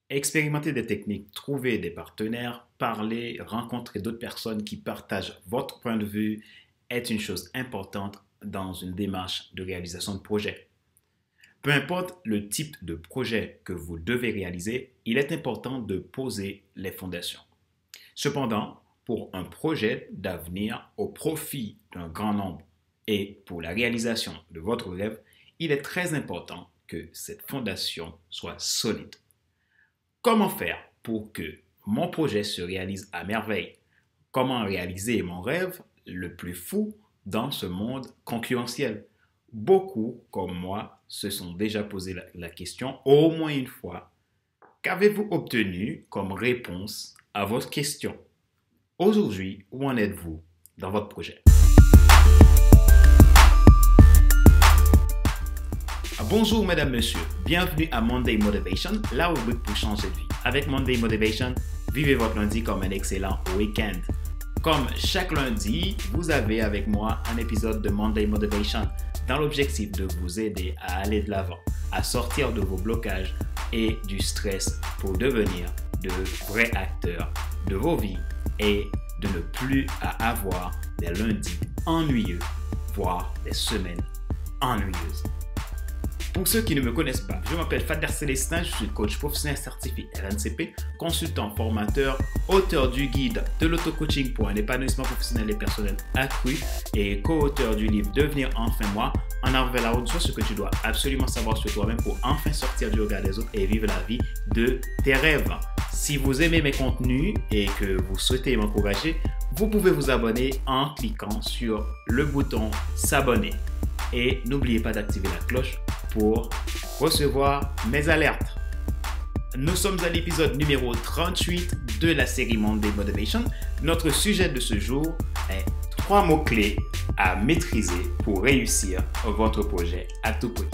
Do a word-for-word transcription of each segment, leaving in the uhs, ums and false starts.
Expérimenter des techniques, trouver des partenaires, parler, rencontrer d'autres personnes qui partagent votre point de vue est une chose importante dans une démarche de réalisation de projet. Peu importe le type de projet que vous devez réaliser, il est important de poser les fondations. Cependant, pour un projet d'avenir au profit d'un grand nombre et pour la réalisation de votre rêve, il est très important que cette fondation soit solide. Comment faire pour que mon projet se réalise à merveille? Comment réaliser mon rêve le plus fou dans ce monde concurrentiel? Beaucoup, comme moi, se sont déjà posé la, la question au moins une fois. Qu'avez-vous obtenu comme réponse à votre question? Aujourd'hui, où en êtes-vous dans votre projet? Bonjour mesdames, messieurs, bienvenue à Monday Motivation, la rubrique pour changer de vie. Avec Monday Motivation, vivez votre lundi comme un excellent week-end. Comme chaque lundi, vous avez avec moi un épisode de Monday Motivation dans l'objectif de vous aider à aller de l'avant, à sortir de vos blocages et du stress pour devenir de vrais acteurs de vos vies et de ne plus à avoir des lundis ennuyeux, voire des semaines ennuyeuses. Pour ceux qui ne me connaissent pas, je m'appelle Fader Célestin, je suis coach professionnel certifié R N C P, consultant, formateur, auteur du guide de l'auto-coaching pour un épanouissement professionnel et personnel accru et co-auteur du livre Devenir enfin moi, en avant vers la route, soit ce que tu dois absolument savoir sur toi-même pour enfin sortir du regard des autres et vivre la vie de tes rêves. Si vous aimez mes contenus et que vous souhaitez m'encourager, vous pouvez vous abonner en cliquant sur le bouton s'abonner. Et n'oubliez pas d'activer la cloche pour recevoir mes alertes. Nous sommes à l'épisode numéro trente-huit de la série Monday Motivation. Notre sujet de ce jour est trois mots-clés à maîtriser pour réussir votre projet à tout prix.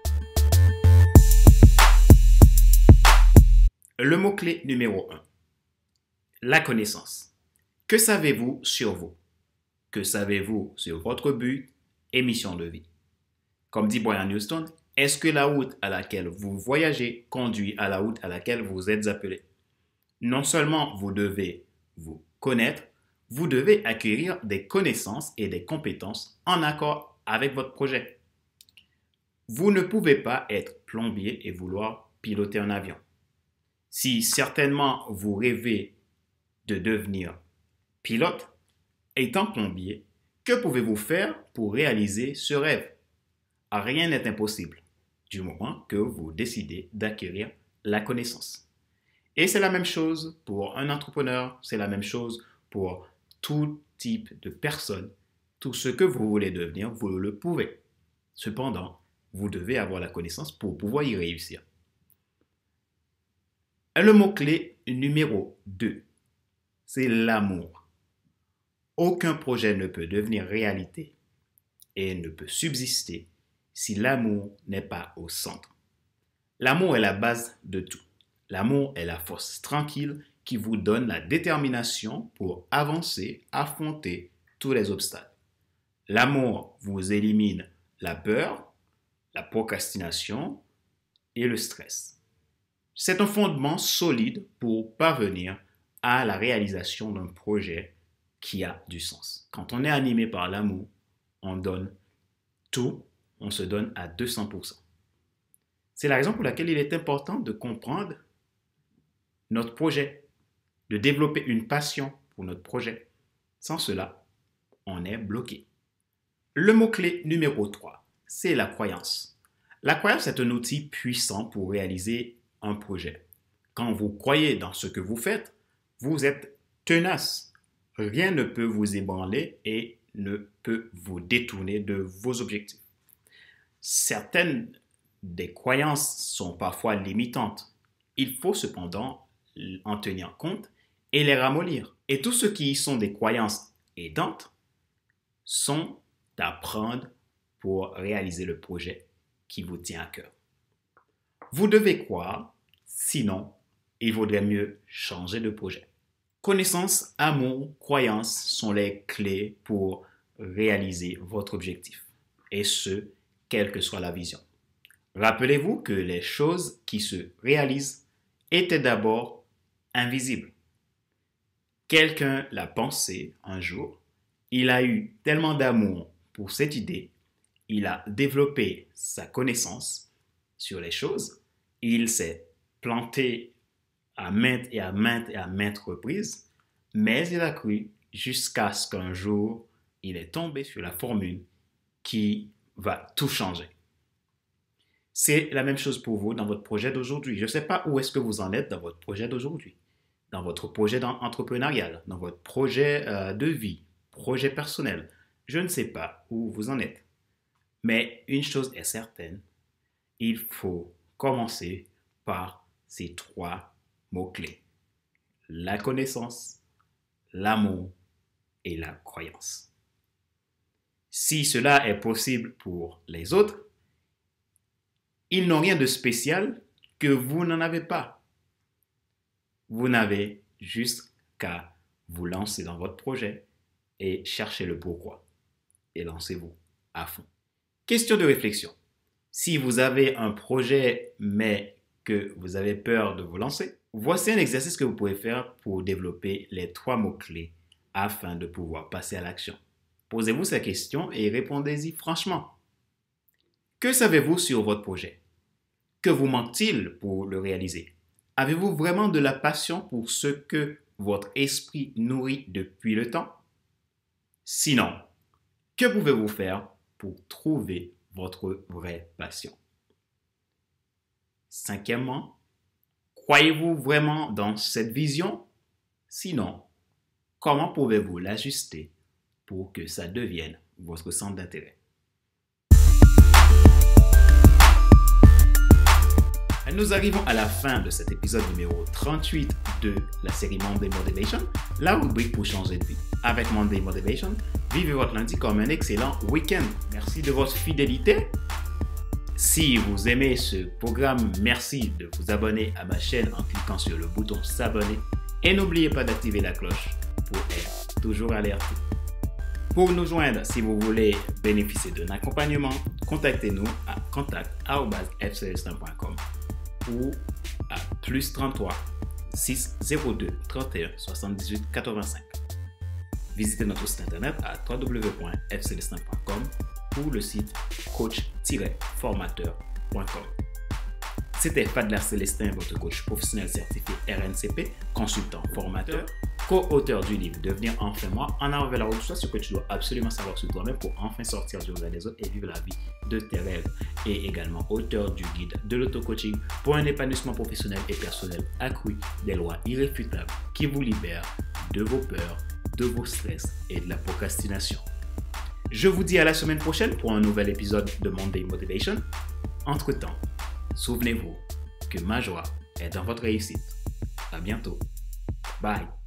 Le mot-clé numéro un, la connaissance. Que savez-vous sur vous? Que savez-vous sur votre but et mission de vie? Comme dit Brian Houston, est-ce que la route à laquelle vous voyagez conduit à la route à laquelle vous êtes appelé? Non seulement vous devez vous connaître, vous devez acquérir des connaissances et des compétences en accord avec votre projet. Vous ne pouvez pas être plombier et vouloir piloter un avion. Si certainement vous rêvez de devenir pilote, étant plombier, que pouvez-vous faire pour réaliser ce rêve? Rien n'est impossible, du moment que vous décidez d'acquérir la connaissance. Et c'est la même chose pour un entrepreneur, c'est la même chose pour tout type de personne. Tout ce que vous voulez devenir, vous le pouvez. Cependant, vous devez avoir la connaissance pour pouvoir y réussir. Le mot-clé numéro deux, c'est l'amour. Aucun projet ne peut devenir réalité et ne peut subsister si l'amour n'est pas au centre. L'amour est la base de tout. L'amour est la force tranquille qui vous donne la détermination pour avancer, affronter tous les obstacles. L'amour vous élimine la peur, la procrastination et le stress. C'est un fondement solide pour parvenir à la réalisation d'un projet qui a du sens. Quand on est animé par l'amour, on donne tout, on se donne à deux cents pour cent. C'est la raison pour laquelle il est important de comprendre notre projet, de développer une passion pour notre projet. Sans cela, on est bloqué. Le mot-clé numéro trois, c'est la croyance. La croyance est un outil puissant pour réaliser un projet. Quand vous croyez dans ce que vous faites, vous êtes tenace. Rien ne peut vous ébranler et ne peut vous détourner de vos objectifs. Certaines des croyances sont parfois limitantes. Il faut cependant en tenir compte et les ramollir. Et tous ceux qui sont des croyances aidantes sont à prendre pour réaliser le projet qui vous tient à cœur. Vous devez croire, sinon il vaudrait mieux changer de projet. Connaissance, amour, croyance sont les clés pour réaliser votre objectif, et ce, quelle que soit la vision. Rappelez-vous que les choses qui se réalisent était d'abord invisible. Quelqu'un l'a pensé un jour, il a eu tellement d'amour pour cette idée, il a développé sa connaissance sur les choses, il s'est planté à maintes et à maintes et à maintes reprises, mais il a cru jusqu'à ce qu'un jour, il est tombé sur la formule qui va tout changer. C'est la même chose pour vous dans votre projet d'aujourd'hui. Je ne sais pas où est-ce que vous en êtes dans votre projet d'aujourd'hui, dans votre projet entrepreneurial, dans votre projet euh, de vie, projet personnel. Je ne sais pas où vous en êtes. Mais une chose est certaine, il faut commencer par ces trois mots-clés. La connaissance, l'amour et la croyance. Si cela est possible pour les autres, ils n'ont rien de spécial que vous n'en avez pas. Vous n'avez juste qu'à vous lancer dans votre projet et chercher le pourquoi. Et lancez-vous à fond. Question de réflexion. Si vous avez un projet mais que vous avez peur de vous lancer, voici un exercice que vous pouvez faire pour développer les trois mots-clés afin de pouvoir passer à l'action. Posez-vous ces questions et répondez-y franchement. Que savez-vous sur votre projet? Que vous manque-t-il pour le réaliser? Avez-vous vraiment de la passion pour ce que votre esprit nourrit depuis le temps? Sinon, que pouvez-vous faire pour trouver votre vraie passion? Cinquièmement, croyez-vous vraiment dans cette vision? Sinon, comment pouvez-vous l'ajuster pour que ça devienne votre centre d'intérêt? Nous arrivons à la fin de cet épisode numéro trente-huit de la série Monday Motivation, la rubrique pour changer de vie. Avec Monday Motivation, vivez votre lundi comme un excellent week-end. Merci de votre fidélité. Si vous aimez ce programme, merci de vous abonner à ma chaîne en cliquant sur le bouton s'abonner et n'oubliez pas d'activer la cloche pour être toujours alerté. Pour nous joindre, si vous voulez bénéficier d'un accompagnement, contactez-nous à contact arobase f celestin point com ou à plus trente-trois six zéro deux trente et un soixante-dix-huit quatre-vingt-cinq. Visitez notre site internet à w w w point f celestin point com ou le site coach tiret formateur point com. C'était Fadler Célestin, votre coach professionnel certifié R N C P, consultant formateur, co-auteur du livre Devenir enfin moi, en avant vers la route, ce que tu dois absolument savoir sur toi-même pour enfin sortir du regard des autres et vivre la vie de tes rêves. Et également auteur du guide de l'auto-coaching pour un épanouissement professionnel et personnel accru, des lois irréfutables qui vous libèrent de vos peurs, de vos stress et de la procrastination. Je vous dis à la semaine prochaine pour un nouvel épisode de Monday Motivation. Entre-temps, souvenez-vous que ma joie est dans votre réussite. À bientôt. Bye.